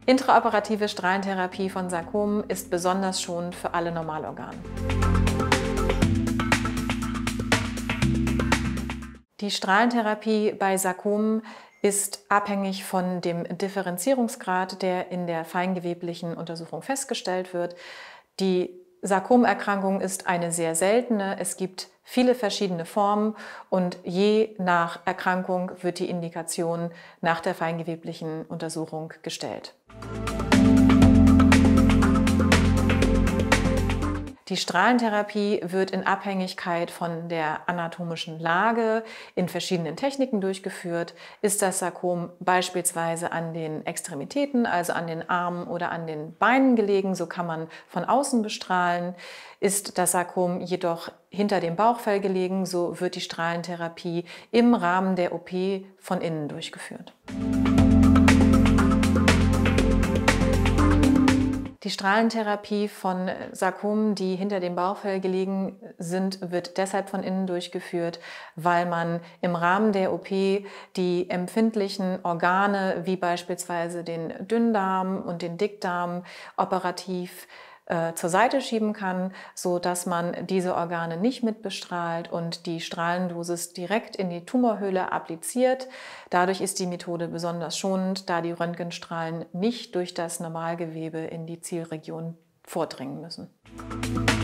Intraoperative Strahlentherapie von Sarkomen ist besonders schonend für alle Normalorgane. Die Strahlentherapie bei Sarkomen ist abhängig von dem Differenzierungsgrad, der in der feingeweblichen Untersuchung festgestellt wird. Die Sarkomerkrankung ist eine sehr seltene. Es gibt viele verschiedene Formen und je nach Erkrankung wird die Indikation nach der feingeweblichen Untersuchung gestellt. Die Strahlentherapie wird in Abhängigkeit von der anatomischen Lage in verschiedenen Techniken durchgeführt. Ist das Sarkom beispielsweise an den Extremitäten, also an den Armen oder an den Beinen gelegen, so kann man von außen bestrahlen. Ist das Sarkom jedoch hinter dem Bauchfell gelegen, so wird die Strahlentherapie im Rahmen der OP von innen durchgeführt. Die Strahlentherapie von Sarkomen, die hinter dem Bauchfell gelegen sind, wird deshalb von innen durchgeführt, weil man im Rahmen der OP die empfindlichen Organe, wie beispielsweise den Dünndarm und den Dickdarm, operativ zur Seite schieben kann, so dass man diese Organe nicht mit bestrahlt und die Strahlendosis direkt in die Tumorhöhle appliziert. Dadurch ist die Methode besonders schonend, da die Röntgenstrahlen nicht durch das Normalgewebe in die Zielregion vordringen müssen.